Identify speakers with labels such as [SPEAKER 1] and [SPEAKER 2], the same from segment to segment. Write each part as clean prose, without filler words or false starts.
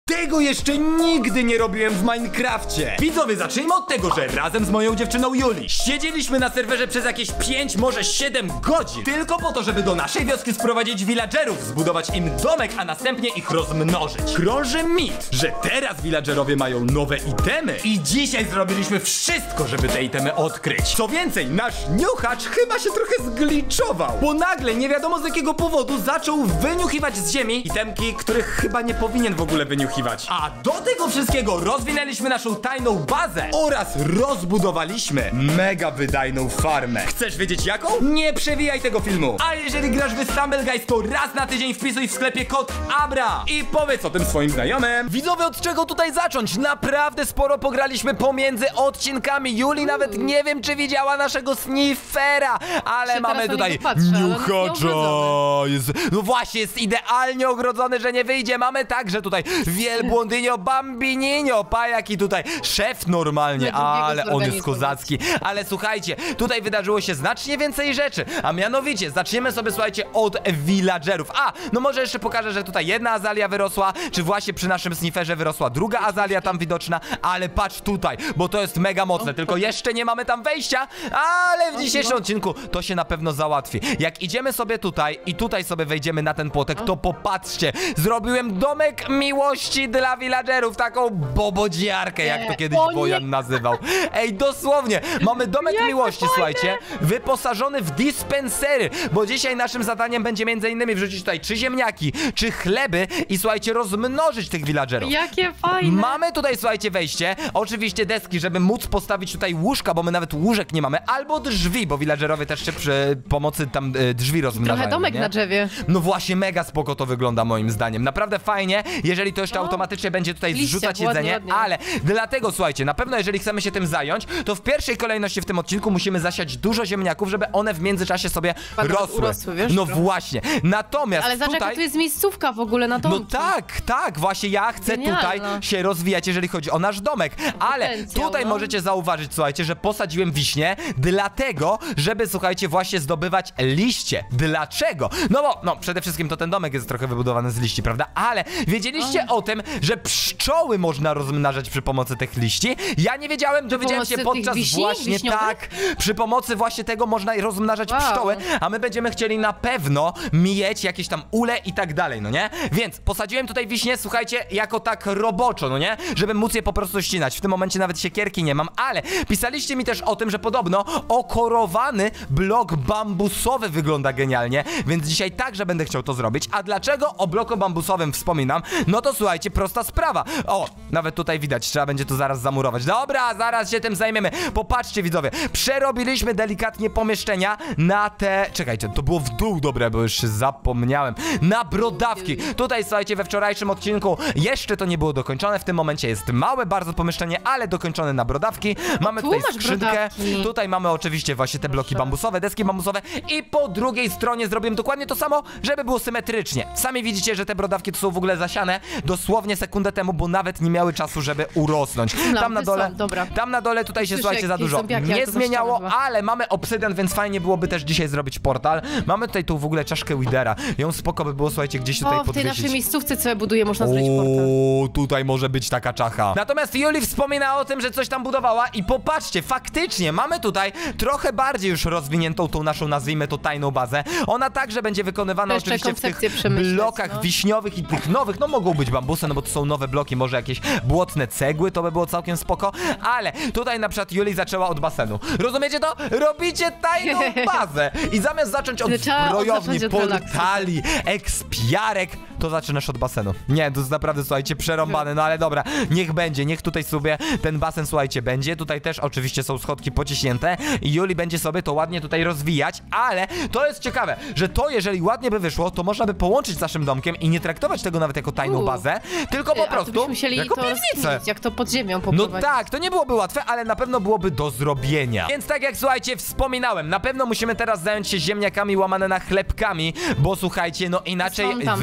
[SPEAKER 1] Tego jeszcze nigdy nie robiłem w Minecrafcie. Widzowie, zacznijmy od tego, że razem z moją dziewczyną Juli siedzieliśmy na serwerze przez jakieś 5, może 7 godzin. Tylko po to, żeby do naszej wioski sprowadzić villagerów, zbudować im domek, a następnie ich rozmnożyć. Krąży mit, że teraz villagerowie mają nowe itemy i dzisiaj zrobiliśmy wszystko, żeby te itemy odkryć. Co więcej, nasz niuchacz chyba się trochę zgliczował, bo nagle nie wiadomo z jakiego powodu zaczął wyniuchiwać z ziemi itemki, których chyba nie powinien w ogóle wyniuchiwać. A do tego wszystkiego rozwinęliśmy naszą tajną bazę oraz rozbudowaliśmy mega wydajną farmę. Chcesz wiedzieć jaką? Nie przewijaj tego filmu. A jeżeli grasz w Stumble Guys, to raz na tydzień wpisuj w sklepie kod ABRA i powiedz o tym swoim znajomym. Widzowie, od czego tutaj zacząć? Naprawdę sporo pograliśmy pomiędzy odcinkami. Juli nawet nie wiem, czy widziała naszego Sniffera, ale mamy tutaj niuchacza. No właśnie, jest idealnie ogrodzony, że nie wyjdzie. Mamy także tutaj wielbłądynio, bambininio, pajaki tutaj, szef normalnie, ale on jest kozacki. Ale słuchajcie, tutaj wydarzyło się znacznie więcej rzeczy, a mianowicie zaczniemy sobie, słuchajcie, od villagerów. A, no może jeszcze pokażę, że tutaj jedna azalia wyrosła, czy właśnie przy naszym Snifferze wyrosła druga azalia tam widoczna, ale patrz tutaj, bo to jest mega mocne, tylko jeszcze nie mamy tam wejścia, ale w dzisiejszym odcinku to się na pewno załatwi. Jak idziemy sobie tutaj i tutaj sobie wejdziemy na ten płotek, to popatrzcie, zrobiłem domek miłości dla villagerów, taką bobodziarkę, jak to kiedyś Bojan nazywał. Ej, dosłownie, mamy domek miłości, słuchajcie, wyposażony w dispensery, bo dzisiaj naszym zadaniem będzie m.in. wrzucić tutaj czy ziemniaki, czy chleby i słuchajcie, rozmnożyć tych villagerów.
[SPEAKER 2] Jakie fajne.
[SPEAKER 1] Mamy tutaj, słuchajcie, wejście, oczywiście deski, żeby móc postawić tutaj łóżka, bo my nawet łóżek nie mamy, albo drzwi, bo villagerowie też się przy pomocy tam drzwi rozmnażają.
[SPEAKER 2] Trochę domek na drzewie.
[SPEAKER 1] No właśnie, mega spoko to wygląda moim zdaniem. Naprawdę fajnie, jeżeli to jeszcze automatycznie będzie tutaj zrzucać jedzenie, ładnie. Ale dlatego, słuchajcie, na pewno jeżeli chcemy się tym zająć, to w pierwszej kolejności w tym odcinku musimy zasiać dużo ziemniaków, żeby one w międzyczasie sobie rosły.
[SPEAKER 2] Wiesz,
[SPEAKER 1] no właśnie. Natomiast
[SPEAKER 2] ale zobacz,
[SPEAKER 1] tutaj...
[SPEAKER 2] jaka tu jest miejscówka w ogóle na domki.
[SPEAKER 1] No tak, właśnie ja chcę tutaj się rozwijać, jeżeli chodzi o nasz domek. Ale tutaj możecie zauważyć, słuchajcie, że posadziłem wiśnie, dlatego, żeby, słuchajcie, właśnie zdobywać liście. Dlaczego? No bo, no, przede wszystkim to ten domek jest trochę wybudowany z liści, prawda? Ale wiedzieliście o tym, że pszczoły można rozmnażać przy pomocy tych liści? Ja nie wiedziałem, dowiedziałem się podczas właśnie przy pomocy właśnie tego można rozmnażać pszczoły, a my będziemy chcieli na pewno mieć jakieś tam ule i tak dalej, no nie? Więc posadziłem tutaj wiśnie, słuchajcie, jako tak roboczo, no nie? Żeby móc je po prostu ścinać. W tym momencie nawet siekierki nie mam, ale pisaliście mi też o tym, że podobno okorowany blok bambusowy wygląda genialnie, więc dzisiaj także będę chciał to zrobić. A dlaczego o bloku bambusowym wspominam? No to słuchajcie, prosta sprawa. O, nawet tutaj widać, trzeba będzie to zaraz zamurować. Dobra, zaraz się tym zajmiemy. Popatrzcie, widzowie, przerobiliśmy delikatnie pomieszczenia na te... Czekajcie, to było w dół dobre, bo już się zapomniałem. Na brodawki. Tutaj, słuchajcie, we wczorajszym odcinku jeszcze to nie było dokończone. W tym momencie jest małe bardzo pomieszczenie, ale dokończone na brodawki. Mamy tutaj skrzynkę. Tutaj mamy oczywiście właśnie te bloki bambusowe, deski bambusowe i po drugiej stronie zrobiłem dokładnie to samo, żeby było symetrycznie. Sami widzicie, że te brodawki to są w ogóle zasiane dosłownie sekundę temu, bo nawet nie miały czasu, żeby urosnąć. Tam na dole tutaj się, słuchajcie, za dużo nie zmieniało, ale mamy obsydian, więc fajnie byłoby też dzisiaj zrobić portal. Mamy tutaj tu w ogóle czaszkę Widera. Ją spoko by było, słuchajcie, gdzieś tutaj podwiesić.
[SPEAKER 2] W tej naszej miejscówce, co ja buduję, można zrobić portal.
[SPEAKER 1] Tutaj może być taka czacha. Natomiast Juli wspomina o tym, że coś tam budowała i popatrzcie, faktycznie mamy tutaj trochę bardziej już rozwiniętą tą naszą, nazwijmy to, tajną bazę. Ona także będzie wykonywana oczywiście w tych blokach wiśniowych i tych nowych, no mogą być bambusy, no bo to są nowe bloki, może jakieś błotne cegły, to by było całkiem spoko, ale tutaj na przykład Juli zaczęła od basenu. Rozumiecie to? Robicie tajną bazę i zamiast zacząć od zbrojowni, portali, ekspiarek, to zaczynasz od basenu. Nie, to jest naprawdę, słuchajcie, przerąbane, no ale dobra, niech będzie, niech tutaj sobie ten basen, słuchajcie, będzie. Tutaj też oczywiście są schodki pociśnięte i Juli będzie sobie to ładnie tutaj rozwijać, ale to jest ciekawe, że to jeżeli ładnie by wyszło, to można by połączyć z naszym domkiem i nie traktować tego nawet jako tajną bazę, tylko po prostu jako piwnicę.
[SPEAKER 2] Jak to pod ziemią poprowadzić.
[SPEAKER 1] No tak, to nie byłoby łatwe, ale na pewno byłoby do zrobienia. Więc tak jak, słuchajcie, wspominałem, na pewno musimy teraz zająć się ziemniakami łamane na chlebkami, bo słuchajcie, no inaczej villagerów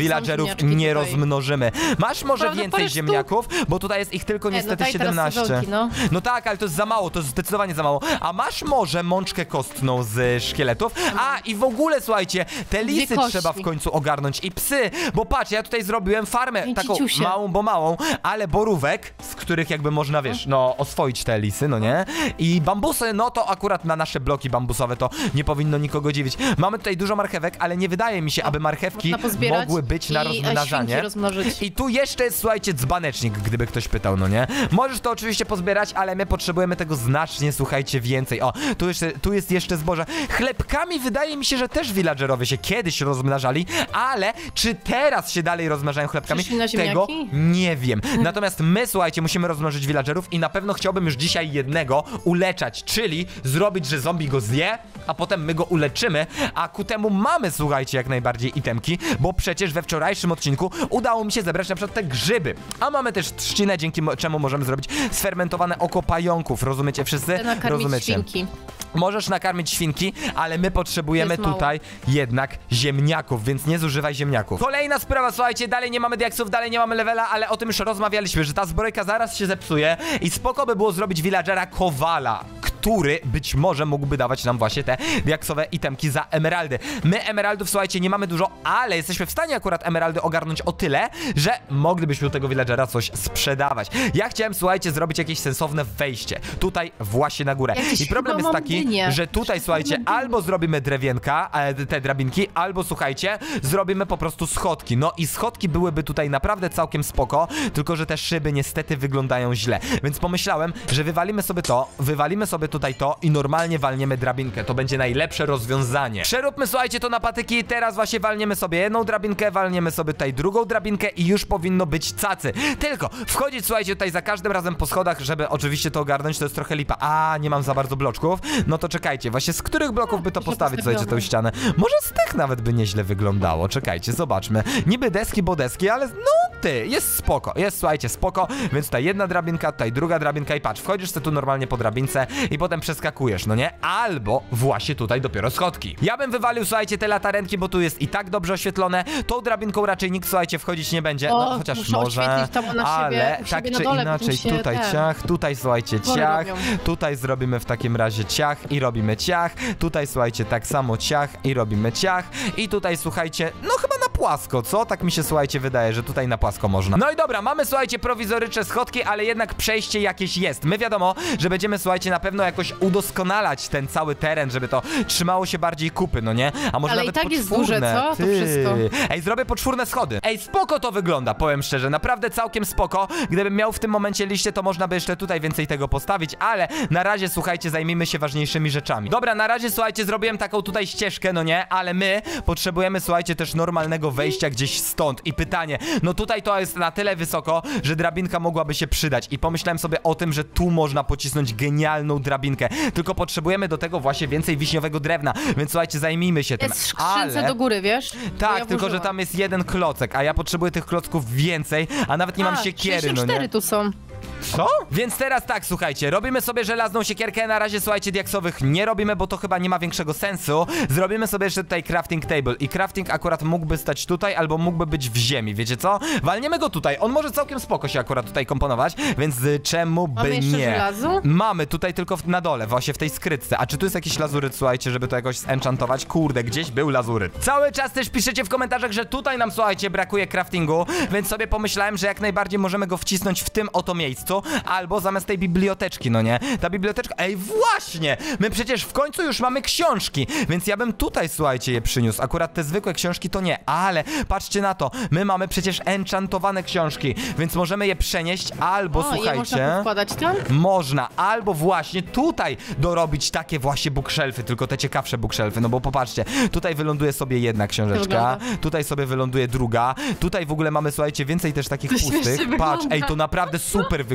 [SPEAKER 2] ziemniaczki
[SPEAKER 1] nie
[SPEAKER 2] tutaj.
[SPEAKER 1] rozmnożymy. Masz może
[SPEAKER 2] Prawda,
[SPEAKER 1] więcej
[SPEAKER 2] parę
[SPEAKER 1] ziemniaków? Bo tutaj jest ich tylko niestety
[SPEAKER 2] daj teraz
[SPEAKER 1] 17.
[SPEAKER 2] sezonki, no.
[SPEAKER 1] No tak, ale to jest za mało, to jest zdecydowanie za mało. A masz może mączkę kostną z szkieletów? A, i w ogóle, słuchajcie, te lisy
[SPEAKER 2] kości.
[SPEAKER 1] trzeba w końcu ogarnąć i psy, bo patrz, ja tutaj zrobiłem farmę,
[SPEAKER 2] Ej,
[SPEAKER 1] taką
[SPEAKER 2] ciciusie.
[SPEAKER 1] małą, bo małą, ale borówek, z których jakby można, wiesz, no, oswoić te lisy, no nie? I bambusy, no to akurat na nasze bloki bambusowe to nie powinno nikogo dziwić. Mamy tutaj dużo marchewek, ale nie wydaje mi się, aby marchewki
[SPEAKER 2] Można pozbierać
[SPEAKER 1] mogły być na
[SPEAKER 2] i
[SPEAKER 1] rozmnażanie.
[SPEAKER 2] świnki rozmnożyć.
[SPEAKER 1] I tu jeszcze jest, słuchajcie, dzbanecznik, gdyby ktoś pytał, no nie? Możesz to oczywiście pozbierać, ale my potrzebujemy tego znacznie, słuchajcie, więcej. O, tu jest jeszcze zboże. Chlebkami wydaje mi się, że też villagerowie się kiedyś rozmnażali, ale czy teraz się dalej rozmnażają chlebkami?
[SPEAKER 2] Przyszli na
[SPEAKER 1] Tego
[SPEAKER 2] ziemniaki?
[SPEAKER 1] nie wiem. Natomiast my, słuchajcie, musimy rozmnożyć villagerów i na pewno chciałbym już dzisiaj jednego uleczać, czyli zrobić, że zombie go zje, a potem my go uleczymy, a ku temu mamy, słuchajcie, jak najbardziej itemki, bo przecież we wczorajszym odcinku udało mi się zebrać na przykład te grzyby, a mamy też trzcinę, dzięki czemu możemy zrobić sfermentowane oko pająków, rozumiecie wszyscy?
[SPEAKER 2] Chcę nakarmić
[SPEAKER 1] Rozumiecie?
[SPEAKER 2] świnki.
[SPEAKER 1] Możesz nakarmić świnki, ale my potrzebujemy
[SPEAKER 2] Jest mało.
[SPEAKER 1] tutaj jednak ziemniaków, więc nie zużywaj ziemniaków. Kolejna sprawa, słuchajcie, dalej nie mamy diaksów, dalej nie mamy levela, ale o tym już rozmawialiśmy, że ta zbrojka zaraz się zepsuje i spoko by było zrobić villagera kowala, który być może mógłby dawać nam właśnie te diaksowe itemki za emeraldy. My emeraldów, słuchajcie, nie mamy dużo, ale jesteśmy w stanie akurat emeraldy ogarnąć o tyle, że moglibyśmy u tego villagera coś sprzedawać. Ja chciałem, słuchajcie, zrobić jakieś sensowne wejście tutaj właśnie na górę.
[SPEAKER 2] Jakieś
[SPEAKER 1] I problem
[SPEAKER 2] chyba
[SPEAKER 1] jest
[SPEAKER 2] mam
[SPEAKER 1] taki,
[SPEAKER 2] dynię.
[SPEAKER 1] że tutaj, słuchajcie, albo zrobimy drewienka, te drabinki, albo, słuchajcie, zrobimy po prostu schodki. No i schodki byłyby tutaj naprawdę całkiem spoko, tylko że te szyby niestety wyglądają źle. Więc pomyślałem, że wywalimy sobie tutaj to i normalnie walniemy drabinkę. To będzie najlepsze rozwiązanie. Przeróbmy, słuchajcie, to na patyki. Teraz właśnie walniemy sobie jedną drabinkę, walniemy sobie tutaj drugą drabinkę i już powinno być cacy. Tylko wchodzić, słuchajcie, tutaj za każdym razem po schodach, żeby oczywiście to ogarnąć, to jest trochę lipa. A, nie mam za bardzo bloczków. No to czekajcie, właśnie z których bloków by to postawić, słuchajcie, tą ścianę? Może z tych nawet by nieźle wyglądało. Czekajcie, zobaczmy. Niby deski, bo deski, ale no jest spoko. Jest, słuchajcie, spoko. Więc tutaj jedna drabinka, tutaj druga drabinka i patrz, wchodzisz sobie tu normalnie po drabince i potem przeskakujesz, no nie? Albo właśnie tutaj dopiero schodki. Ja bym wywalił, słuchajcie, te latarenki, bo tu jest i tak dobrze oświetlone. Tą drabinką raczej nikt, słuchajcie, wchodzić nie będzie.
[SPEAKER 2] O,
[SPEAKER 1] No chociaż
[SPEAKER 2] muszę
[SPEAKER 1] może,
[SPEAKER 2] oświetlić tam na
[SPEAKER 1] ale
[SPEAKER 2] siebie, u
[SPEAKER 1] tak
[SPEAKER 2] siebie
[SPEAKER 1] czy
[SPEAKER 2] na dole,
[SPEAKER 1] inaczej,
[SPEAKER 2] potem się
[SPEAKER 1] tutaj
[SPEAKER 2] ten-
[SPEAKER 1] ciach, tutaj, słuchajcie,
[SPEAKER 2] Wory
[SPEAKER 1] ciach,
[SPEAKER 2] robią.
[SPEAKER 1] tutaj zrobimy w takim razie ciach i robimy ciach, tutaj, słuchajcie, tak samo ciach i robimy ciach i tutaj, słuchajcie, no chyba na płasko, co? Tak mi się, słuchajcie, wydaje, że tutaj na płasko można. No i dobra, mamy, słuchajcie, prowizoryczne schodki, ale jednak przejście jakieś jest. My wiadomo, że będziemy, słuchajcie, na pewno jakoś udoskonalać ten cały teren, żeby to trzymało się bardziej kupy, no nie? A może
[SPEAKER 2] Ale
[SPEAKER 1] nawet
[SPEAKER 2] i tak jest
[SPEAKER 1] poczwórne.
[SPEAKER 2] duże, co? To
[SPEAKER 1] Ty.
[SPEAKER 2] wszystko.
[SPEAKER 1] Ej, zrobię poczwórne schody. Ej, spoko to wygląda, powiem szczerze, naprawdę całkiem spoko. Gdybym miał w tym momencie liście, to można by jeszcze tutaj więcej tego postawić, ale na razie, słuchajcie, zajmijmy się ważniejszymi rzeczami. Dobra, na razie, słuchajcie, zrobiłem taką tutaj ścieżkę, no nie? Ale my potrzebujemy, słuchajcie, też normalnego wejścia gdzieś stąd. I pytanie, no tutaj to jest na tyle wysoko, że drabinka mogłaby się przydać. I pomyślałem sobie o tym, że tu można pocisnąć genialną drabinkę. Tylko potrzebujemy do tego właśnie więcej wiśniowego drewna. Więc słuchajcie, zajmijmy się tym.
[SPEAKER 2] Jest w skrzynce do góry, wiesz? Bo
[SPEAKER 1] Tak,
[SPEAKER 2] ja
[SPEAKER 1] tylko że
[SPEAKER 2] włożyłam.
[SPEAKER 1] tam jest jeden klocek, a ja potrzebuję tych klocków więcej, a nawet nie mam siekiery, no
[SPEAKER 2] 64
[SPEAKER 1] nie?
[SPEAKER 2] tu są.
[SPEAKER 1] Co? Więc teraz tak, słuchajcie, robimy sobie żelazną siekierkę, na razie, słuchajcie, diaksowych nie robimy, bo to chyba nie ma większego sensu. Zrobimy sobie jeszcze tutaj crafting table i crafting akurat mógłby stać tutaj, albo mógłby być w ziemi, wiecie co? Walniemy go tutaj, on może całkiem spoko się akurat tutaj komponować, więc czemu
[SPEAKER 2] Mamy
[SPEAKER 1] by
[SPEAKER 2] jeszcze
[SPEAKER 1] nie?
[SPEAKER 2] żelazo?
[SPEAKER 1] Mamy tutaj tylko na dole, właśnie w tej skrytce. A czy tu jest jakiś lazuryt, słuchajcie, żeby to jakoś zenchantować? Kurde, gdzieś był lazuryt. Cały czas też piszecie w komentarzach, że tutaj nam, słuchajcie, brakuje craftingu, więc sobie pomyślałem, że jak najbardziej możemy go wcisnąć w tym oto miejscu, albo zamiast tej biblioteczki, no nie? Ta biblioteczka... Ej, właśnie! My przecież w końcu już mamy książki, więc ja bym tutaj, słuchajcie, je przyniósł. Akurat te zwykłe książki to nie, ale patrzcie na to, my mamy przecież enchantowane książki, więc możemy je przenieść, albo,
[SPEAKER 2] O, je
[SPEAKER 1] słuchajcie...
[SPEAKER 2] można podkładać tam?
[SPEAKER 1] Można, albo właśnie tutaj dorobić takie właśnie bookshelfy, tylko te ciekawsze bookshelfy, no bo popatrzcie, tutaj wyląduje sobie jedna książeczka,
[SPEAKER 2] wygląda.
[SPEAKER 1] tutaj sobie wyląduje druga, tutaj w ogóle mamy, słuchajcie, więcej też takich
[SPEAKER 2] To śmiesznie
[SPEAKER 1] pustych.
[SPEAKER 2] wygląda.
[SPEAKER 1] Patrz, ej, to naprawdę super wygląda.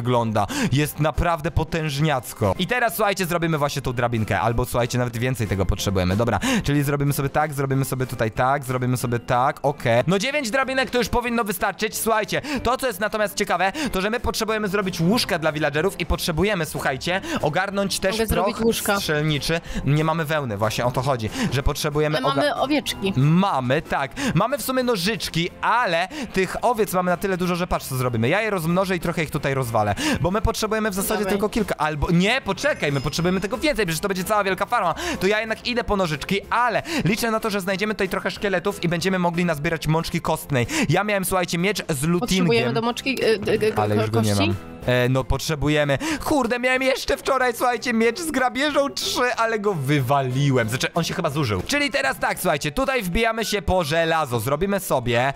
[SPEAKER 1] wygląda. Jest naprawdę potężniacko. I teraz, słuchajcie, zrobimy właśnie tą drabinkę. Albo, słuchajcie, nawet więcej tego potrzebujemy. Dobra, czyli zrobimy sobie tak, zrobimy sobie tutaj tak, zrobimy sobie tak, okej. No 9 drabinek to już powinno wystarczyć. Słuchajcie, to co jest natomiast ciekawe, to że my potrzebujemy zrobić łóżka dla villagerów i potrzebujemy, słuchajcie, ogarnąć też proch strzelniczy. Nie mamy wełny, właśnie o to chodzi, że potrzebujemy...
[SPEAKER 2] My mamy owieczki.
[SPEAKER 1] Mamy, tak. Mamy w sumie nożyczki, ale tych owiec mamy na tyle dużo, że patrz co zrobimy. Ja je rozmnożę i trochę ich tutaj rozwalę, bo my potrzebujemy w zasadzie tylko kilka, albo... Nie, poczekaj, my potrzebujemy tego więcej, przecież to będzie cała wielka farma. To ja jednak idę po nożyczki, ale liczę na to, że znajdziemy tutaj trochę szkieletów i będziemy mogli nazbierać mączki kostnej. Ja miałem, słuchajcie, miecz z lutingiem.
[SPEAKER 2] Potrzebujemy do mączki
[SPEAKER 1] ale już go nie mam. No potrzebujemy. Kurde, miałem jeszcze wczoraj, słuchajcie, miecz z grabieżą 3, ale go wywaliłem. Znaczy, on się chyba zużył. Czyli teraz tak, słuchajcie, tutaj wbijamy się po żelazo. Zrobimy sobie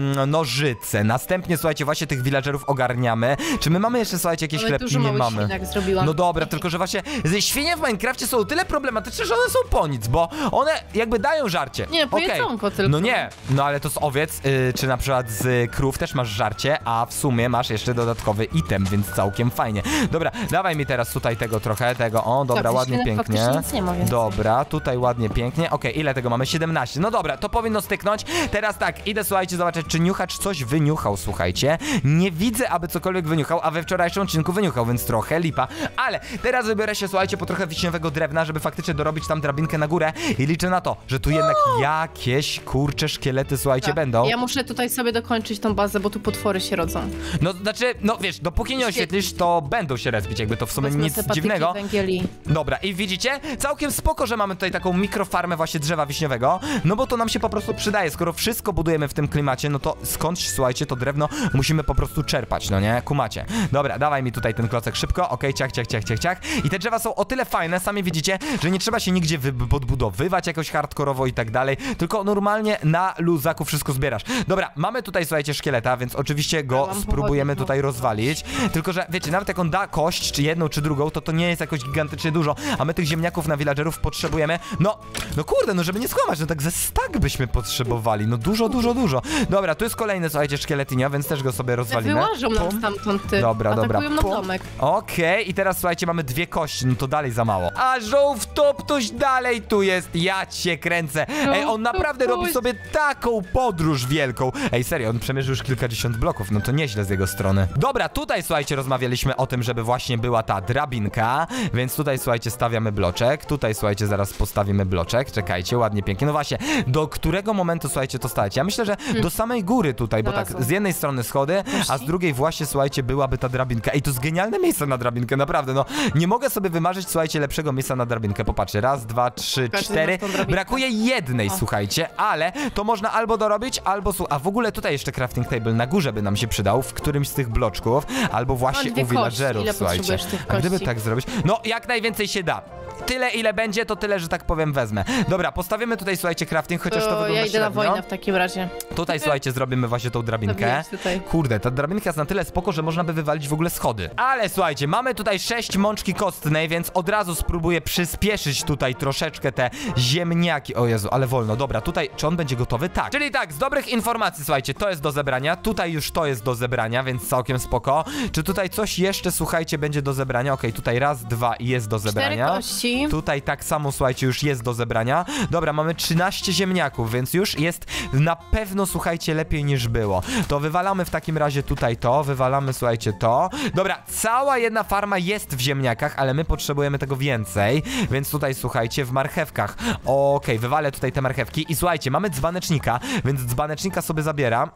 [SPEAKER 1] nożyce. Następnie, słuchajcie, właśnie tych villagerów ogarniamy. Czy my mamy jeszcze, słuchajcie, jakieś chlebki? Nie mamy.
[SPEAKER 2] No
[SPEAKER 1] dobra, tylko że właśnie świnie w Minecrafcie są o tyle problematyczne, że one są po nic, bo one jakby dają żarcie.
[SPEAKER 2] Nie, po jedzonko tylko.
[SPEAKER 1] No nie, no ale to z owiec, czy na przykład z krów też masz żarcie, a w sumie masz jeszcze dodatkowy item, więc całkiem fajnie. Dobra, dawaj mi teraz tutaj tego trochę, tego, o, dobra, tak, ładnie, pięknie.
[SPEAKER 2] Nic nie ma, więc...
[SPEAKER 1] Dobra, tutaj ładnie, pięknie. Okej, ile tego mamy? 17. No dobra, to powinno styknąć. Teraz tak, idę, słuchajcie, zobaczyć, czy niuchacz coś wyniuchał, słuchajcie. Nie widzę, aby cokolwiek wyniuchał, a we wczorajszym odcinku wyniuchał, więc trochę lipa. Ale teraz wybiorę się, słuchajcie, po trochę wiśniowego drewna, żeby faktycznie dorobić tam drabinkę na górę i liczę na to, że tu jednak jakieś, kurcze, szkielety, słuchajcie, będą.
[SPEAKER 2] Ja muszę tutaj sobie dokończyć tą bazę, bo tu potwory się rodzą.
[SPEAKER 1] No, znaczy, no wiesz, dopóki nie oświetlisz, to będą się respić, jakby to w sumie nic dziwnego.
[SPEAKER 2] Węgieli.
[SPEAKER 1] Dobra, i widzicie? Całkiem spoko, że mamy tutaj taką mikrofarmę właśnie drzewa wiśniowego, no bo to nam się po prostu przydaje. Skoro wszystko budujemy w tym klimacie, no to skądś, słuchajcie, to drewno musimy po prostu czerpać, no nie? Kumacie. Dobra, dawaj mi tutaj ten klocek szybko, okej, ciach. I te drzewa są o tyle fajne, sami widzicie, że nie trzeba się nigdzie podbudowywać jakoś hardkorowo i tak dalej, tylko normalnie na luzaku wszystko zbierasz. Dobra, mamy tutaj, słuchajcie, szkieleta, więc oczywiście go spróbujemy tutaj rozwalić, tylko że, wiecie, nawet jak on da kość, czy jedną, czy drugą, to nie jest jakoś gigantycznie dużo, a my tych ziemniaków na villagerów potrzebujemy, no kurde, no żeby nie skłamać, no tak ze stack byśmy potrzebowali, no dużo. Dobra, tu jest kolejny, słuchajcie, szkieletinio, więc też go sobie rozwalimy.
[SPEAKER 2] Wyłażą nam stamtąd, ty.
[SPEAKER 1] Dobra.
[SPEAKER 2] Atakują nam domek.
[SPEAKER 1] Okej, i teraz, słuchajcie, mamy 2 kości, no to dalej za mało. A żółwtoptuś dalej tu jest, ja cię kręcę. Ej, on naprawdę robi sobie taką podróż wielką. Ej, serio, on przemierzył już kilkadziesiąt bloków, no to nieźle z jego strony. Dobra, tutaj, słuchajcie, rozmawialiśmy o tym, żeby właśnie była ta drabinka, więc tutaj, słuchajcie, stawiamy bloczek, tutaj, słuchajcie, zaraz postawimy bloczek, czekajcie, ładnie, pięknie. No właśnie, do którego momentu, słuchajcie, to stawiać? Ja myślę, że do samej góry tutaj, bo tak, z jednej strony schody, a z drugiej właśnie, słuchajcie, byłaby ta drabinka. Ej, to jest genialne miejsce na drabinkę, naprawdę, no. Nie mogę sobie wymarzyć, słuchajcie, lepszego miejsca na drabinkę. Popatrzcie, 1, 2, 3, 4. Brakuje jednej, słuchajcie, ale to można albo dorobić, albo... A w ogóle tutaj jeszcze crafting table na górze by nam się przydał, w którymś z tych bloczków, albo właśnie u villagerów, słuchajcie. A gdyby tak zrobić? No, jak najwięcej się da. Tyle, ile będzie, to tyle, że tak powiem, wezmę. Dobra, postawimy tutaj, słuchajcie, crafting, chociaż to wygląda
[SPEAKER 2] ja idę na wojnę w takim razie.
[SPEAKER 1] Tutaj, słuchajcie, zrobimy właśnie tą drabinkę. Kurde, ta drabinka jest na tyle spoko, że można by wywalić w ogóle schody. Ale słuchajcie, mamy tutaj 6 mączki kostnej, więc od razu spróbuję przyspieszyć tutaj troszeczkę te ziemniaki. O Jezu, ale wolno. Dobra, tutaj, czy on będzie gotowy? Tak. Czyli tak, z dobrych informacji, słuchajcie, to jest do zebrania. Tutaj już to jest do zebrania, więc całkiem spoko. Czy tutaj coś jeszcze, słuchajcie, będzie do zebrania? Okej, tutaj 1, 2 i jest do zebrania.
[SPEAKER 2] 4 kości.
[SPEAKER 1] Tutaj tak samo, słuchajcie, już jest do zebrania. Dobra, mamy 13 ziemniaków, więc już jest na pewno, słuchajcie, lepiej niż było. To wywalamy w takim razie tutaj to, wywalamy, słuchajcie, to. Dobra, cała jedna farma jest w ziemniakach, ale my potrzebujemy tego więcej, więc tutaj, słuchajcie, w marchewkach. Okej, wywalę tutaj te marchewki i słuchajcie, mamy dzbanecznika, więc dzbanecznika sobie zabieram.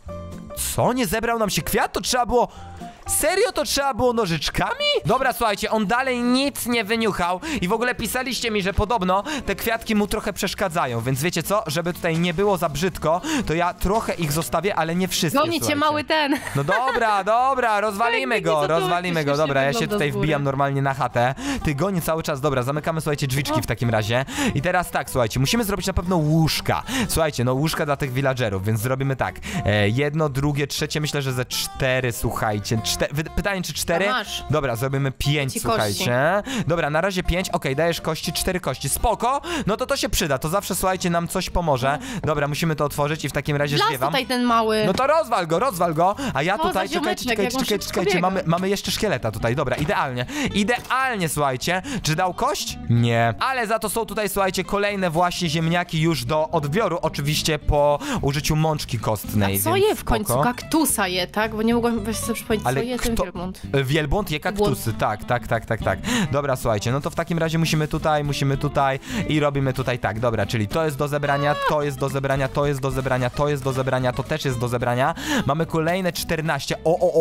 [SPEAKER 1] Co? Nie zebrał nam się kwiat? To trzeba było... Serio to trzeba było nożyczkami? Dobra, słuchajcie, on dalej nic nie wyniuchał i w ogóle pisaliście mi, że podobno te kwiatki mu trochę przeszkadzają, więc wiecie co? Żeby tutaj nie było za brzydko, to ja trochę ich zostawię, ale nie wszystkie,
[SPEAKER 2] Gonicie mały ten.
[SPEAKER 1] No dobra, rozwalimy go, dobra, ja się tutaj wbijam normalnie na chatę. Ty goni cały czas, dobra, zamykamy, słuchajcie, drzwiczki w takim razie. I teraz tak, słuchajcie, musimy zrobić na pewno łóżka. Słuchajcie, no łóżka dla tych villagerów, więc zrobimy tak. 1, 2, 3, myślę, że ze 4, słuchajcie, 4 pytanie, czy 4?
[SPEAKER 2] masz.
[SPEAKER 1] Dobra, zrobimy 5,
[SPEAKER 2] Ci
[SPEAKER 1] słuchajcie. Dobra, na razie 5, okej, dajesz kości, 4 kości, spoko. No to się przyda, to zawsze, słuchajcie, nam coś pomoże. Dobra, musimy to otworzyć i w takim razie
[SPEAKER 2] Las
[SPEAKER 1] zwiewam.
[SPEAKER 2] tutaj ten mały.
[SPEAKER 1] No to rozwal go, a ja
[SPEAKER 2] No,
[SPEAKER 1] tutaj,
[SPEAKER 2] za ziomeczek, jak on
[SPEAKER 1] czekajcie,
[SPEAKER 2] szybko biega.
[SPEAKER 1] mamy jeszcze szkieleta tutaj, dobra, idealnie, słuchajcie. Czy dał kość? Nie, ale za to są tutaj, słuchajcie, kolejne właśnie ziemniaki już do odbioru, oczywiście po użyciu mączki kostnej.
[SPEAKER 2] Co
[SPEAKER 1] więc
[SPEAKER 2] je w końcu?
[SPEAKER 1] spoko.
[SPEAKER 2] Kaktusa je, tak? Bo nie mogłam właśnie sobie przypomnieć,
[SPEAKER 1] Ale
[SPEAKER 2] co je ten
[SPEAKER 1] kto-
[SPEAKER 2] wielbłąd.
[SPEAKER 1] Wielbłąd je kaktusy, tak. Dobra, słuchajcie, no to w takim razie musimy tutaj i robimy tutaj tak, dobra, czyli to jest do zebrania, to jest do zebrania, to jest do zebrania, to jest do zebrania, to też jest do zebrania. Mamy kolejne 14,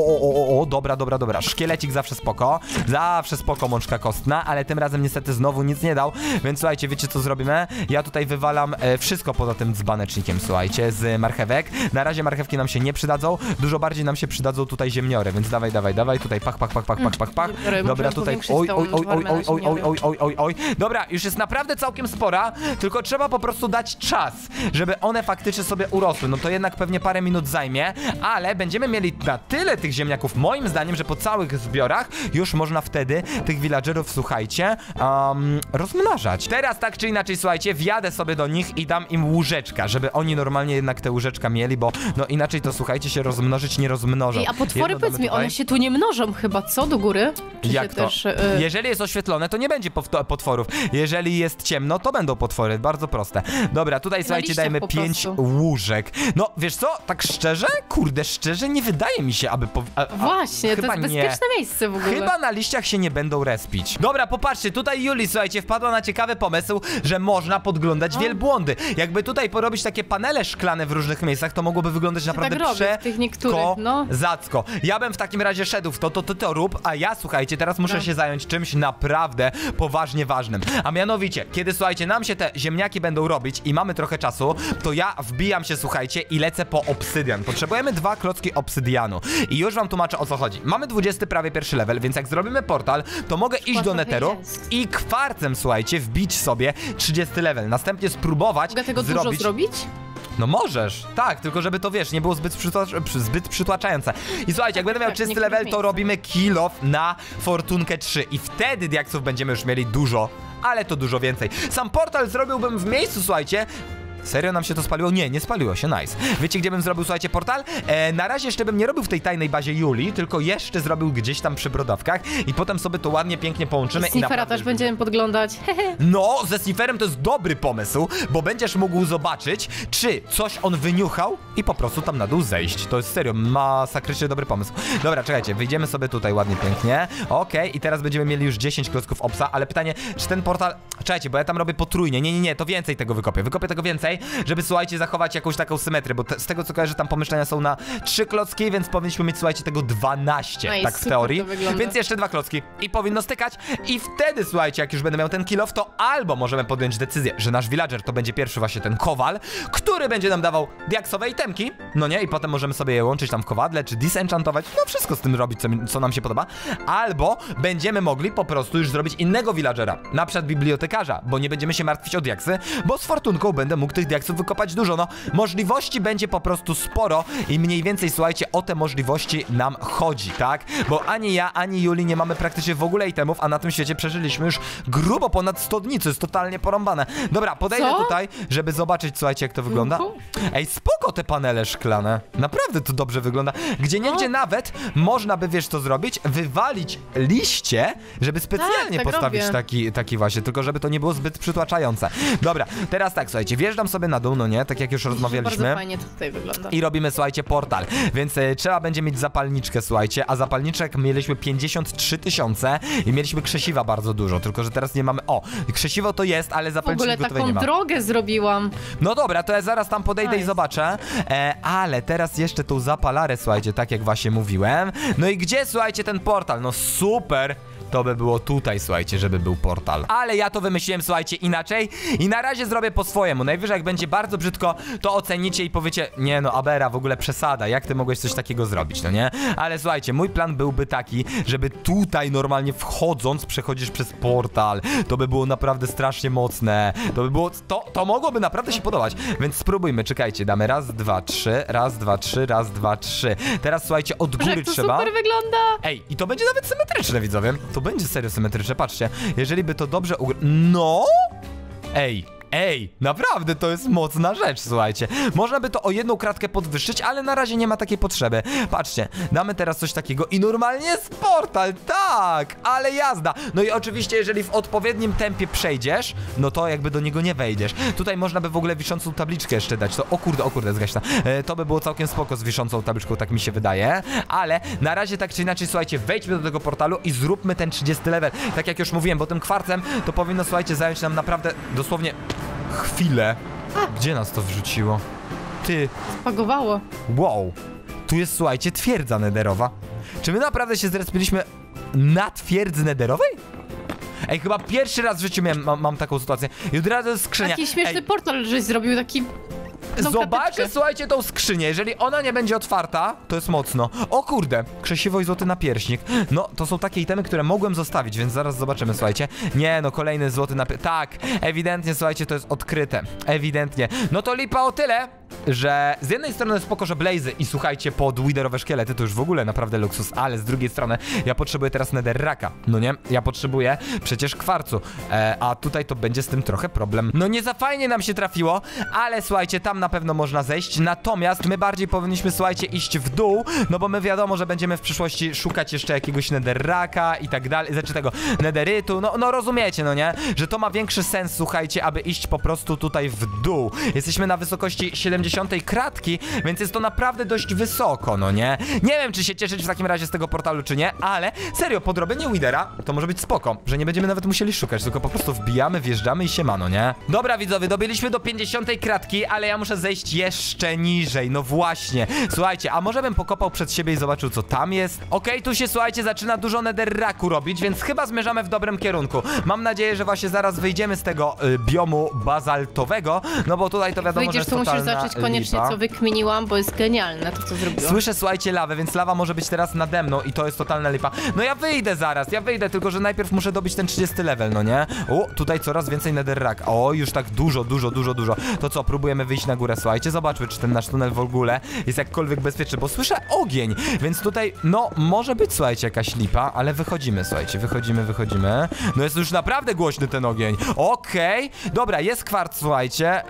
[SPEAKER 1] dobra, szkielecik zawsze spoko, mączka kostna, ale tym razem niestety znowu nic nie dał, więc słuchajcie, wiecie co zrobimy? Ja tutaj wywalam wszystko poza tym dzbanecznikiem, słuchajcie, z marchewek. Na razie marchewki nam się nie przydadzą, dużo bardziej nam się przydadzą tutaj ziemniory, więc dawaj, tutaj pach.
[SPEAKER 2] Ziemniory,
[SPEAKER 1] Dobra,
[SPEAKER 2] muszę
[SPEAKER 1] tutaj,
[SPEAKER 2] powiększyć tą farmę na ziemniory.
[SPEAKER 1] oj. Dobra, już jest naprawdę całkiem spora, tylko trzeba po prostu dać czas, żeby one faktycznie sobie urosły. No to jednak pewnie parę minut zajmie, ale będziemy mieli na tyle tych ziemniaków, moim zdaniem, że po całych zbiorach już można wtedy tych villagerów, słuchajcie, rozmnażać. Teraz tak czy inaczej, słuchajcie, wjadę sobie do nich i dam im łóżeczka, żeby oni normalnie jednak te łóżeczka mieli, bo no inaczej to, słuchajcie, się rozmnożyć nie rozmnożą.
[SPEAKER 2] Ej, a potwory,
[SPEAKER 1] Jedno
[SPEAKER 2] powiedz
[SPEAKER 1] damy
[SPEAKER 2] mi,
[SPEAKER 1] tutaj.
[SPEAKER 2] one się tu nie mnożą chyba, co? Do góry? Czy
[SPEAKER 1] Jak
[SPEAKER 2] się
[SPEAKER 1] to?
[SPEAKER 2] też...
[SPEAKER 1] Jeżeli jest oświetlone, to nie będzie potworów. Jeżeli jest ciemno, to będą potwory. Bardzo proste. Dobra, tutaj słuchajcie,
[SPEAKER 2] liściach
[SPEAKER 1] dajmy
[SPEAKER 2] po
[SPEAKER 1] 5
[SPEAKER 2] prostu.
[SPEAKER 1] łóżek. No, wiesz co? Tak szczerze? Kurde, szczerze nie wydaje mi się, aby...
[SPEAKER 2] Właśnie, to
[SPEAKER 1] chyba
[SPEAKER 2] jest
[SPEAKER 1] nie.
[SPEAKER 2] bezpieczne miejsce w ogóle.
[SPEAKER 1] Chyba na liściach się nie będą respić. Dobra, popatrzcie, tutaj Juli, słuchajcie, wpadła na ciekawy pomysł, że można podglądać wielbłądy. Jakby tutaj porobić takie panele szklane w różnych miejscach, to mogłoby wyglądać naprawdę
[SPEAKER 2] tak robię w tych niektórych, no.
[SPEAKER 1] zacko. Ja bym w takim razie szedł w to rób, a ja, słuchajcie, teraz muszę się zająć czymś naprawdę poważnie ważnym. A mianowicie, kiedy, słuchajcie, nam się te ziemniaki będą robić i mamy trochę czasu, to ja wbijam się, słuchajcie, i lecę po obsydian. Potrzebujemy 2 klocki obsydianu. I już wam tłumaczę, o co chodzi. Mamy 20 prawie pierwszy level, więc jak zrobimy portal, to mogę iść do
[SPEAKER 2] trochę
[SPEAKER 1] netheru
[SPEAKER 2] jest.
[SPEAKER 1] i kwarcem, słuchajcie, wbić sobie 30 level. Następnie spróbować
[SPEAKER 2] Mogę tego dużo zrobić?
[SPEAKER 1] No możesz, tak, tylko żeby to, wiesz, nie było zbyt przytłaczające. I słuchajcie, jak będę miał
[SPEAKER 2] Tak,
[SPEAKER 1] czysty
[SPEAKER 2] niektórych
[SPEAKER 1] level, to
[SPEAKER 2] miejscach.
[SPEAKER 1] robimy kill off na fortunkę 3 i wtedy diaksów będziemy już mieli dużo, ale to dużo więcej. Sam portal zrobiłbym w miejscu, słuchajcie. Serio nam się to spaliło? Nie spaliło się, nice. Wiecie, gdzie bym zrobił, słuchajcie, portal? Na razie jeszcze bym nie robił w tej tajnej bazie Julii, tylko jeszcze zrobił gdzieś tam przy brodawkach i potem sobie to ładnie, pięknie połączymy.
[SPEAKER 2] Sniffera też będziemy podglądać.
[SPEAKER 1] No, ze Snifferem to jest dobry pomysł, bo będziesz mógł zobaczyć, czy coś on wyniuchał i po prostu tam na dół zejść. To jest serio masakrycznie dobry pomysł. Dobra, czekajcie, wyjdziemy sobie tutaj ładnie, pięknie. Okej, i teraz będziemy mieli już 10 klocków obsa, ale pytanie, czy ten portal... Czekajcie, bo ja tam robię potrójnie. Nie, to więcej tego wykopię. Wykopię tego więcej, żeby, słuchajcie, zachować jakąś taką symetrię, bo z tego, co kojarzę, tam pomieszczenia są na 3 klocki, więc powinniśmy mieć, słuchajcie, tego 12,
[SPEAKER 2] Ej,
[SPEAKER 1] tak w
[SPEAKER 2] super
[SPEAKER 1] teorii.
[SPEAKER 2] to wygląda.
[SPEAKER 1] Więc jeszcze 2 klocki i powinno stykać i wtedy, słuchajcie, jak już będę miał ten kill off, to albo możemy podjąć decyzję, że nasz villager to będzie pierwszy właśnie ten kowal, który będzie nam dawał diaksowe itemki, no nie, i potem możemy sobie je łączyć tam w kowadle, czy disenchantować, no wszystko z tym robić, co nam się podoba, albo będziemy mogli po prostu już zrobić innego villagera, na przykład bibliotekarza, bo nie będziemy się martwić o diaksy, bo z fortunką będę mógł tych diaksów wykopać dużo, no, możliwości będzie po prostu sporo i mniej więcej, słuchajcie, o te możliwości nam chodzi, tak, bo ani ja, ani Juli nie mamy praktycznie w ogóle itemów, a na tym świecie przeżyliśmy już grubo ponad 100 dni, co jest totalnie porąbane. Dobra, podejdę
[SPEAKER 2] Co?
[SPEAKER 1] tutaj, żeby zobaczyć, słuchajcie, jak to wygląda. Ej, spoko te panele szklane. Naprawdę to dobrze wygląda. Gdzieniegdzie nawet można by, wiesz co zrobić? Wywalić liście, żeby specjalnie
[SPEAKER 2] tak
[SPEAKER 1] postawić
[SPEAKER 2] robię.
[SPEAKER 1] taki właśnie, tylko żeby to nie było zbyt przytłaczające. Dobra, teraz tak, słuchajcie, wjeżdżam sobie na dół, no nie, tak jak już rozmawialiśmy.
[SPEAKER 2] Bardzo fajnie to tutaj wygląda.
[SPEAKER 1] I robimy, słuchajcie, portal, więc trzeba będzie mieć zapalniczkę, słuchajcie, a zapalniczek mieliśmy 53 000 i mieliśmy krzesiwa bardzo dużo, tylko że teraz nie mamy, krzesiwo to jest, ale
[SPEAKER 2] W
[SPEAKER 1] zapalniczek
[SPEAKER 2] ogóle
[SPEAKER 1] tutaj nie
[SPEAKER 2] taką
[SPEAKER 1] ma.
[SPEAKER 2] drogę zrobiłam.
[SPEAKER 1] No dobra, to ja zaraz tam podejdę i
[SPEAKER 2] Nice.
[SPEAKER 1] zobaczę, ale teraz jeszcze tą zapalarę, słuchajcie, tak jak właśnie mówiłem. No i gdzie, słuchajcie, ten portal? No super! to by było tutaj, słuchajcie, żeby był portal. Ale ja to wymyśliłem, słuchajcie, inaczej i na razie zrobię po swojemu. Najwyżej jak będzie bardzo brzydko, to ocenicie i powiecie, nie no, Abera, w ogóle przesada, jak ty mogłeś coś takiego zrobić, no nie? Ale słuchajcie, mój plan byłby taki, żeby tutaj normalnie wchodząc przechodzisz przez portal. To by było naprawdę strasznie mocne. To by było, to mogłoby naprawdę się podobać. Więc spróbujmy, czekajcie, damy raz, dwa, trzy, raz, dwa, trzy, raz, dwa, trzy. Teraz słuchajcie, od góry
[SPEAKER 2] Jak to
[SPEAKER 1] trzeba.
[SPEAKER 2] super wygląda.
[SPEAKER 1] Ej, i to będzie nawet symetryczne, widzowie. To będzie serio symetryczne, patrzcie. Jeżeli by to dobrze No! Ej, naprawdę to jest mocna rzecz, słuchajcie. Można by to o jedną kratkę podwyższyć, ale na razie nie ma takiej potrzeby. Patrzcie, damy teraz coś takiego i normalnie jest portal, tak, ale jazda. No i oczywiście, jeżeli w odpowiednim tempie przejdziesz, no to jakby do niego nie wejdziesz. Tutaj można by w ogóle wiszącą tabliczkę jeszcze dać. To, o kurde, zgaśna. To by było całkiem spoko z wiszącą tabliczką, tak mi się wydaje. Ale na razie tak czy inaczej, słuchajcie, wejdźmy do tego portalu i zróbmy ten 30 level. Tak jak już mówiłem, bo tym kwarcem to powinno, słuchajcie, zająć nam naprawdę dosłownie chwilę. Gdzie nas to wrzuciło? Ty.
[SPEAKER 2] Spagowało.
[SPEAKER 1] Wow. Tu jest, słuchajcie, twierdza nederowa. Czy my naprawdę się zrespiliśmy na twierdzy nederowej? Ej, chyba pierwszy raz w życiu mam taką sytuację. I od razu jest skrzynia.
[SPEAKER 2] Taki śmieszny portal, żeś zrobił, taki...
[SPEAKER 1] Zobaczcie, słuchajcie, tą skrzynię. Jeżeli ona nie będzie otwarta, to jest mocno. O kurde, krzesiwo i złoty napierśnik. No, to są takie itemy, które mogłem zostawić, więc zaraz zobaczymy, słuchajcie. Nie, no, kolejny złoty napierśnik. Tak, ewidentnie, słuchajcie, to jest odkryte. Ewidentnie. No to lipa o tyle, że z jednej strony spoko, że blazy i słuchajcie, podwiderowe szkielety to już w ogóle naprawdę luksus, ale z drugiej strony ja potrzebuję teraz netherraka, no nie? Ja potrzebuję przecież kwarcu, a tutaj to będzie z tym trochę problem. No nie za fajnie nam się trafiło, ale słuchajcie, tam na pewno można zejść, natomiast my bardziej powinniśmy, słuchajcie, iść w dół, no bo my wiadomo, że będziemy w przyszłości szukać jeszcze jakiegoś netherraka i tak dalej, znaczy tego nederytu, no rozumiecie, no nie? Że to ma większy sens, słuchajcie, aby iść po prostu tutaj w dół. Jesteśmy na wysokości 70 kratki, więc jest to naprawdę dość wysoko, no nie? Nie wiem, czy się cieszyć w takim razie z tego portalu, czy nie, ale serio, podrobienie Widera to może być spoko, że nie będziemy nawet musieli szukać, tylko po prostu wbijamy, wjeżdżamy i siemano, nie? Dobra, widzowie, dobiliśmy do 50 kratki, ale ja muszę zejść jeszcze niżej, no właśnie. Słuchajcie, a może bym pokopał przed siebie i zobaczył, co tam jest? Okej, tu się, słuchajcie, zaczyna dużo netherraku robić, więc chyba zmierzamy w dobrym kierunku. Mam nadzieję, że właśnie zaraz wyjdziemy z tego biomu bazaltowego, no bo tutaj to wiadomo,
[SPEAKER 2] Wyjdziesz,
[SPEAKER 1] że
[SPEAKER 2] to
[SPEAKER 1] jest
[SPEAKER 2] musisz
[SPEAKER 1] totalna
[SPEAKER 2] zacząć koniecznie,
[SPEAKER 1] lipa.
[SPEAKER 2] co wykminiłam, bo jest genialne to, co zrobiłam.
[SPEAKER 1] Słyszę, słuchajcie, lawę, więc lawa może być teraz nade mną i to jest totalna lipa. No ja wyjdę zaraz, tylko że najpierw muszę dobić ten 30 level, no nie? O, tutaj coraz więcej netherrack. O, już tak dużo. To co, próbujemy wyjść na górę, słuchajcie, zobaczmy, czy ten nasz tunel w ogóle jest jakkolwiek bezpieczny, bo słyszę ogień, więc tutaj, no, może być, słuchajcie, jakaś lipa, ale wychodzimy, słuchajcie, wychodzimy. No jest już naprawdę głośny ten ogień. Okej, dobra, jest kwarc, słuchajcie.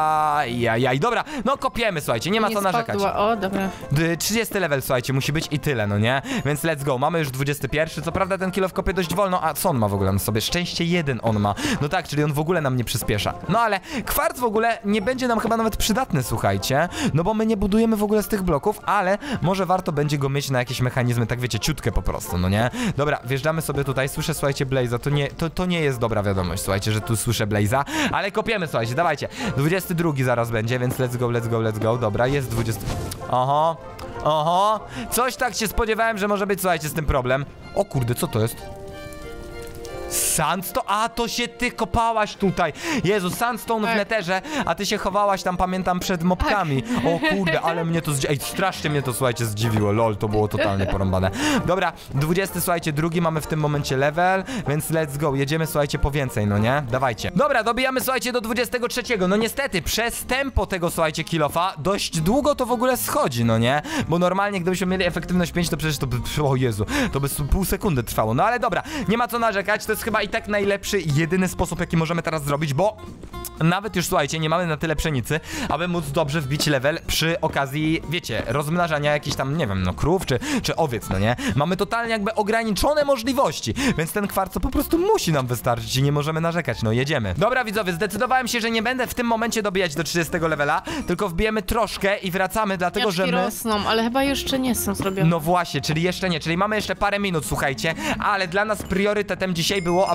[SPEAKER 1] Dobra, no kopiemy, słuchajcie, nie ma co narzekać.
[SPEAKER 2] O, dobra.
[SPEAKER 1] 30 level, słuchajcie, musi być i tyle, no nie? Więc let's go, mamy już 21, co prawda ten kill kopie dość wolno, a co on ma w ogóle na sobie? Szczęście 1 on ma. No tak, czyli on w ogóle nam nie przyspiesza. No ale kwarc w ogóle nie będzie nam chyba nawet przydatny, słuchajcie, no bo my nie budujemy w ogóle z tych bloków, ale może warto będzie go mieć na jakieś mechanizmy, tak wiecie, ciutkę po prostu, no nie? Dobra, wjeżdżamy sobie tutaj, słyszę, słuchajcie, Blaze'a, to nie jest dobra wiadomość, słuchajcie, że tu słyszę Blaze'a, ale kopiemy, słuchajcie, dawajcie, 22 zaraz będzie, więc let's go, dobra, jest 20... Oho, coś tak się spodziewałem, że może być, słuchajcie, z tym problem. O kurde, co to jest? Sandstone? A, to się ty kopałaś tutaj. Jezu, sandstone w netherze, a ty się chowałaś tam, pamiętam, przed mopkami. O kurde, ale mnie to Ej, strasznie mnie to, słuchajcie, zdziwiło. Lol, to było totalnie porąbane. Dobra, 20, słuchajcie, drugi mamy w tym momencie level, więc let's go. Jedziemy, słuchajcie, po więcej, no nie? Dawajcie. Dobra, dobijamy, słuchajcie, do 23. No niestety, przez tempo tego, słuchajcie, kill-offa dość długo to w ogóle schodzi, no nie? Bo normalnie, gdybyśmy mieli efektywność 5, to przecież to by... O Jezu, to by pół sekundy trwało. No ale dobra, nie ma co narzekać, to jest chyba i tak najlepszy i jedyny sposób, jaki możemy teraz zrobić, bo nawet już, słuchajcie, nie mamy na tyle pszenicy, aby móc dobrze wbić level przy okazji, wiecie, rozmnażania jakichś tam, nie wiem, no krów czy owiec, no nie? Mamy totalnie jakby ograniczone możliwości, więc ten kwarc po prostu musi nam wystarczyć i nie możemy narzekać, no jedziemy. Dobra, widzowie, zdecydowałem się, że nie będę w tym momencie dobijać do 30 levela, tylko wbijemy troszkę i wracamy, dlatego że my...
[SPEAKER 2] rosną, ale chyba jeszcze nie są zrobione.
[SPEAKER 1] No właśnie, czyli jeszcze nie, czyli mamy jeszcze parę minut, słuchajcie, ale dla nas priorytetem dzisiaj było,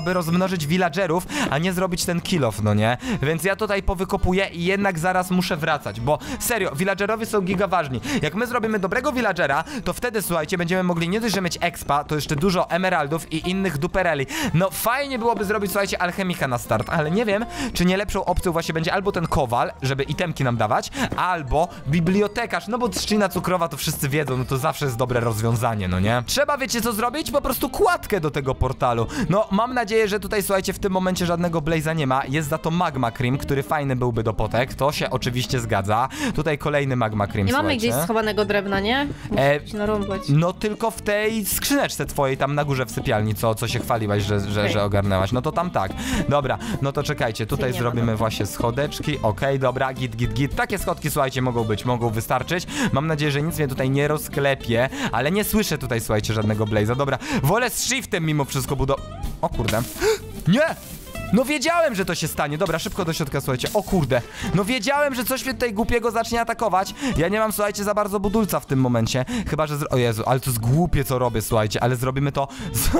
[SPEAKER 1] aby rozmnożyć villagerów, a nie zrobić ten kill off, no nie? Więc ja tutaj powykopuję i jednak zaraz muszę wracać, bo serio, villagerowie są giga ważni. Jak my zrobimy dobrego villagera, to wtedy, słuchajcie, będziemy mogli nie dość, że mieć expa, to jeszcze dużo emeraldów i innych dupereli. No fajnie byłoby zrobić, słuchajcie, alchemika na start, ale nie wiem, czy nie lepszą opcją właśnie będzie albo ten kowal, żeby itemki nam dawać, albo bibliotekarz, no bo trzcina cukrowa to wszyscy wiedzą, no to zawsze jest dobre rozwiązanie, no nie? Trzeba, wiecie co zrobić? Po prostu kładkę do tego portalu. No, mam nadzieję, że tutaj, słuchajcie, w tym momencie żadnego Blaze'a nie ma, jest za to Magma Cream, który fajny byłby do potek, to się oczywiście zgadza. Tutaj kolejny Magma Cream,
[SPEAKER 2] Nie mamy
[SPEAKER 1] słuchajcie.
[SPEAKER 2] gdzieś schowanego drewna, nie? Musisz narąbać.
[SPEAKER 1] No tylko w tej skrzyneczce twojej tam na górze w sypialni, co się chwaliłaś, że ogarnęłaś. No to tam tak. Dobra, no to czekajcie, tutaj zrobimy właśnie schodeczki. Okej, dobra, git. Takie schodki, słuchajcie, mogą wystarczyć. Mam nadzieję, że nic mnie tutaj nie rozklepie, ale nie słyszę tutaj, słuchajcie, żadnego Blaze'a. Dobra, wolę z shiftem mimo wszystko O kurde. Nie! No wiedziałem, że to się stanie. Dobra, szybko do środka, słuchajcie. O kurde. No wiedziałem, że coś mnie tutaj głupiego zacznie atakować. Ja nie mam, słuchajcie, za bardzo budulca w tym momencie. Chyba, że... O Jezu, ale to jest głupie, co robię, słuchajcie. Ale zrobimy to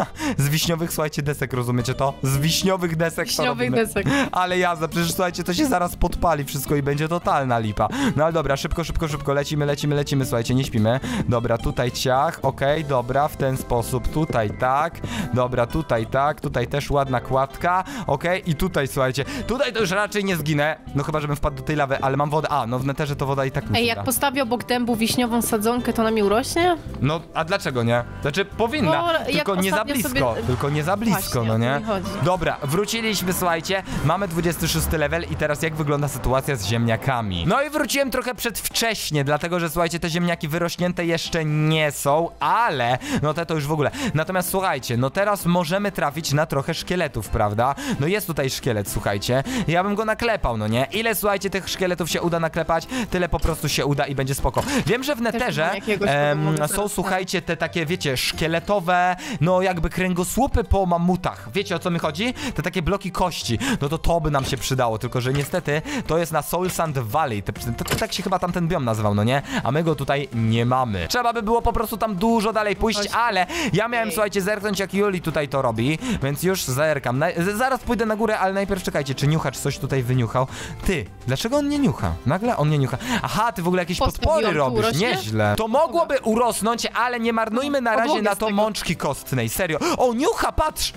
[SPEAKER 1] z wiśniowych, słuchajcie, desek, rozumiecie to? Z wiśniowych desek to robimy.
[SPEAKER 2] Desek.
[SPEAKER 1] Ale jazda, przecież, słuchajcie, to się zaraz podpali wszystko i będzie totalna lipa. No ale dobra, szybko. Lecimy, słuchajcie, nie śpimy. Dobra, tutaj ciach. Okej, dobra, w ten sposób. Tutaj tak. Dobra, tutaj tak. Tutaj też ładna kładka. I tutaj, słuchajcie, tutaj to już raczej nie zginę, no chyba, żebym wpadł do tej lawy, ale mam wodę, no w neterze to woda i tak mi
[SPEAKER 2] Ej,
[SPEAKER 1] przyda.
[SPEAKER 2] jak postawię obok dębu wiśniową sadzonkę, to ona mi urośnie?
[SPEAKER 1] No, a dlaczego nie? Znaczy, powinna, tylko nie za blisko,
[SPEAKER 2] Właśnie,
[SPEAKER 1] no nie?
[SPEAKER 2] o to mi chodzi.
[SPEAKER 1] Dobra, wróciliśmy, słuchajcie, mamy 26 level i teraz jak wygląda sytuacja z ziemniakami? No i wróciłem trochę przedwcześnie, dlatego, że słuchajcie, te ziemniaki wyrośnięte jeszcze nie są, ale, no to już w ogóle. Natomiast słuchajcie, no teraz możemy trafić na trochę szkieletów, prawda? No jest tutaj szkielet, słuchajcie. Ja bym go naklepał, no nie? Ile, słuchajcie, tych szkieletów się uda naklepać, tyle po prostu się uda i będzie spoko. Wiem, że w neterze są, słuchajcie, te takie, wiecie, szkieletowe, no jakby kręgosłupy po mamutach. Wiecie, o co mi chodzi? Te takie bloki kości. No to by nam się przydało, tylko że niestety to jest na Soul Sand Valley. Tak się chyba tamten biom nazywał, no nie? A my go tutaj nie mamy. Trzeba by było po prostu tam dużo dalej pójść, ale ja miałem, słuchajcie, zerknąć, jak Juli tutaj to robi, więc już zerkam. Zaraz pójdę na górę, ale najpierw czekajcie, czy niuchacz coś tutaj wyniuchał? Ty, dlaczego on nie niucha? Nagle on nie niucha. Aha, ty w ogóle jakieś podpory robisz, nieźle. To mogłoby urosnąć, ale nie marnujmy na razie na to mączki kostnej, serio. O, niucha, patrz!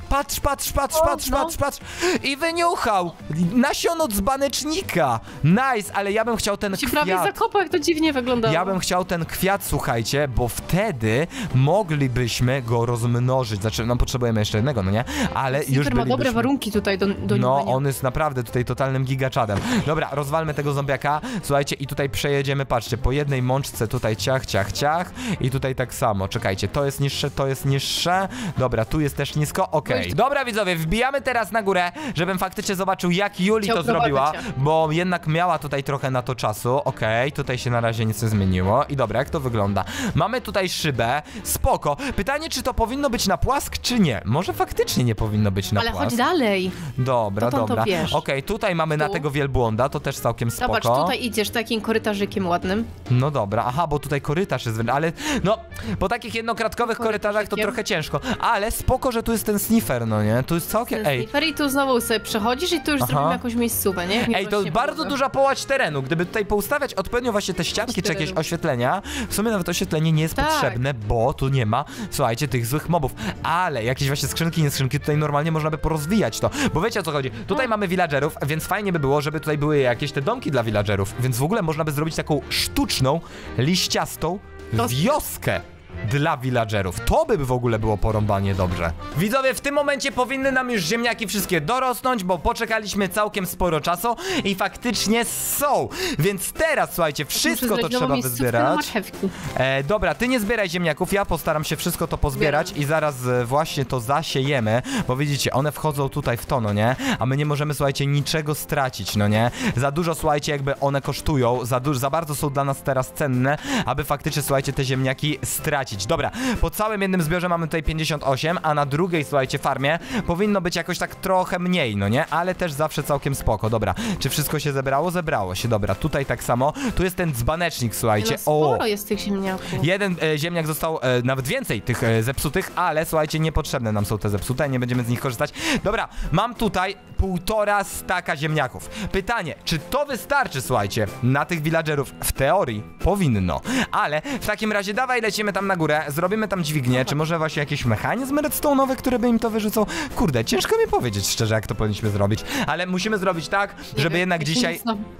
[SPEAKER 1] Patrz! I wyniuchał! Nasiono z banecznika! Nice, ale ja bym chciał ten
[SPEAKER 2] Ci
[SPEAKER 1] kwiat.
[SPEAKER 2] prawie zakopał, jak to dziwnie wyglądało.
[SPEAKER 1] Ja bym chciał ten kwiat, słuchajcie, bo wtedy moglibyśmy go rozmnożyć. Znaczy, no potrzebujemy jeszcze jednego, no nie? Ale już bylibyśmy...
[SPEAKER 2] ma dobre warunki tutaj do
[SPEAKER 1] No, on jest naprawdę tutaj totalnym gigaczadem. Dobra, rozwalmy tego zombiaka. Słuchajcie, i tutaj przejedziemy, patrzcie, po jednej mączce tutaj ciach. I tutaj tak samo. Czekajcie, to jest niższe. Dobra, tu jest też nisko, okej. Dobra, widzowie, wbijamy teraz na górę, żebym faktycznie zobaczył, jak Juli to zrobiła, bo jednak miała tutaj trochę na to czasu. Okej, tutaj się na razie nic nie zmieniło. I dobra, jak to wygląda? Mamy tutaj szybę, spoko. Pytanie, czy to powinno być na płask, czy nie? Może faktycznie nie powinno być na płask.
[SPEAKER 2] Ale chodź dalej.
[SPEAKER 1] Dobra. Okej, tutaj mamy na tego wielbłąda, to też całkiem spoko.
[SPEAKER 2] Zobacz, tutaj idziesz takim korytarzykiem ładnym.
[SPEAKER 1] No dobra, aha, bo tutaj korytarz jest, ale no, po takich jednokratkowych korytarzach to trochę ciężko, ale spoko, że tu jest ten sniffer, no nie? Tu jest całkiem,
[SPEAKER 2] sniffer i tu znowu sobie przechodzisz i tu już zrobimy jakąś miejscówę, nie?
[SPEAKER 1] Ej, to bardzo duża połać terenu, gdyby tutaj poustawiać odpowiednio właśnie te ścianki czy jakieś oświetlenia, w sumie nawet oświetlenie nie jest potrzebne, bo tu nie ma, słuchajcie, tych złych mobów, ale jakieś właśnie skrzynki, nie skrzynki, tutaj normalnie można by porozwijać to, bo wiecie, o co chodzi, tutaj mamy villagerów, więc fajnie by było, żeby tutaj były jakieś te domki dla villagerów, więc w ogóle można by zrobić taką sztuczną, liściastą wioskę dla villagerów. To by w ogóle było porąbanie dobrze. Widzowie, w tym momencie powinny nam już ziemniaki wszystkie dorosnąć, bo poczekaliśmy całkiem sporo czasu i faktycznie są. Więc teraz, słuchajcie, wszystko to trzeba wyzbierać. Dobra, ty nie zbieraj ziemniaków, ja postaram się wszystko to pozbierać i zaraz właśnie to zasiejemy, bo widzicie, one wchodzą tutaj w to, no nie? A my nie możemy, słuchajcie, niczego stracić, no nie? Za dużo, słuchajcie, jakby one kosztują, za bardzo są dla nas teraz cenne, aby faktycznie, słuchajcie, te ziemniaki stracić.
[SPEAKER 3] tracić. Dobra, po całym jednym zbiorze mamy tutaj 58, a na drugiej, słuchajcie, farmie powinno być jakoś tak trochę mniej, no nie? Ale też zawsze całkiem spoko. Dobra, czy wszystko się zebrało? Zebrało się, dobra. Tutaj tak samo. Tu jest ten dzbanecznik, słuchajcie.
[SPEAKER 2] No sporo jest tych ziemniaków.
[SPEAKER 3] Jeden ziemniak został, nawet więcej tych zepsutych, ale słuchajcie, niepotrzebne nam są te zepsute, nie będziemy z nich korzystać. Dobra, mam tutaj 1,5 staka ziemniaków. Pytanie, czy to wystarczy, słuchajcie, na tych villagerów? W teorii powinno, ale w takim razie dawaj lecimy tam na górę, zrobimy tam dźwignię, czy może właśnie jakiś mechanizm redstone'owy, który by im to wyrzucał? Kurde, ciężko mi powiedzieć szczerze, jak to powinniśmy zrobić, ale musimy zrobić tak, żeby jednak dzisiaj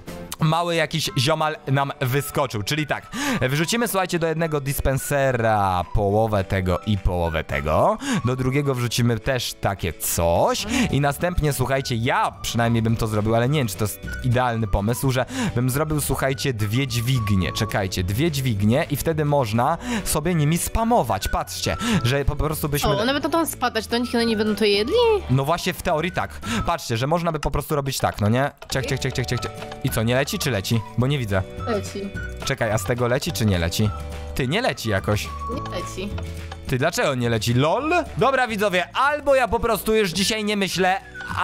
[SPEAKER 3] mały jakiś ziomal nam wyskoczył, czyli tak, wrzucimy, słuchajcie, do jednego dispensera połowę tego i połowę tego, do drugiego wrzucimy też takie coś i następnie, słuchajcie, ja przynajmniej bym to zrobił, ale nie wiem, czy to jest idealny pomysł, że bym zrobił, słuchajcie, 2 dźwignie, czekajcie, 2 dźwignie i wtedy można sobie nimi spamować, patrzcie, że po prostu byśmy...
[SPEAKER 2] O, one będą tam spadać, to one nie będą to jedli?
[SPEAKER 3] No właśnie w teorii tak, patrzcie, że można by po prostu robić tak, no nie? Ciach. I co, nie leci czy leci? Bo nie widzę.
[SPEAKER 2] Leci.
[SPEAKER 3] Czekaj, a z tego leci czy nie leci? Ty, nie leci jakoś.
[SPEAKER 2] Nie leci.
[SPEAKER 3] Ty, dlaczego nie leci? LOL? Dobra, widzowie, albo ja po prostu już dzisiaj nie myślę,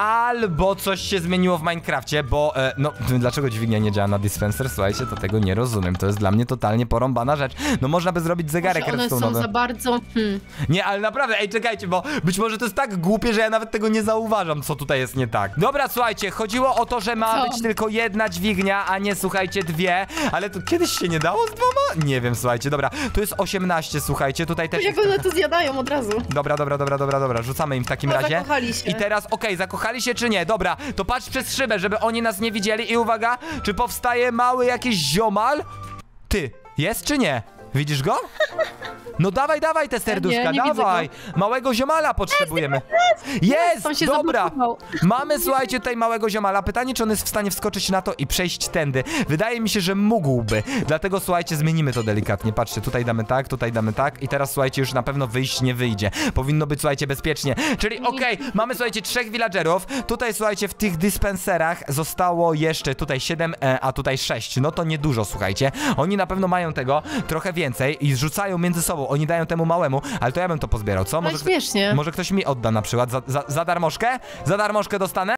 [SPEAKER 3] albo coś się zmieniło w Minecrafcie, bo, no, dlaczego dźwignia nie działa na dispenser? Słuchajcie, to tego nie rozumiem, to jest dla mnie totalnie porąbana rzecz. No można by zrobić zegarek
[SPEAKER 2] One są
[SPEAKER 3] redstone'owy.
[SPEAKER 2] za bardzo...
[SPEAKER 3] Nie, ale naprawdę, ej, czekajcie, bo być może to jest tak głupie, że ja nawet tego nie zauważam, co tutaj jest nie tak. Dobra, słuchajcie, chodziło o to, że ma być tylko 1 dźwignia, a nie, słuchajcie, 2, ale to kiedyś się nie dało z 2? Nie wiem, słuchajcie, dobra, tu jest 18, słuchajcie, tutaj też
[SPEAKER 2] Jak
[SPEAKER 3] jest...
[SPEAKER 2] one to zjadają od razu.
[SPEAKER 3] Dobra, rzucamy im w takim razie.
[SPEAKER 2] Zakochali się.
[SPEAKER 3] I teraz, okej, zakochali się czy nie? Dobra, to patrz przez szybę, żeby oni nas nie widzieli i uwaga, czy powstaje mały jakiś ziomal? Ty, jest czy nie? Widzisz go? No dawaj te serduszka,
[SPEAKER 2] nie widzę
[SPEAKER 3] dawaj! Małego ziomala potrzebujemy.
[SPEAKER 2] On
[SPEAKER 3] Jest!
[SPEAKER 2] się
[SPEAKER 3] Dobra!
[SPEAKER 2] zablokował.
[SPEAKER 3] Mamy, słuchajcie, tutaj małego ziomala. Pytanie, czy on jest w stanie wskoczyć na to i przejść tędy. Wydaje mi się, że mógłby. Dlatego, słuchajcie, zmienimy to delikatnie. Patrzcie, tutaj damy tak i teraz, słuchajcie, już na pewno wyjść nie wyjdzie. Powinno być, słuchajcie, bezpiecznie. Czyli okej, mamy, słuchajcie, 3 villagerów. Tutaj, słuchajcie, w tych dispenserach zostało jeszcze tutaj 7, a tutaj 6. No to niedużo, słuchajcie. Oni na pewno mają tego trochę więcej i zrzucają między sobą. Oni dają temu małemu, ale to ja bym to pozbierał, co?
[SPEAKER 2] Ale śmiesznie.
[SPEAKER 3] Może ktoś mi odda na przykład za darmożkę? Za darmożkę dostanę?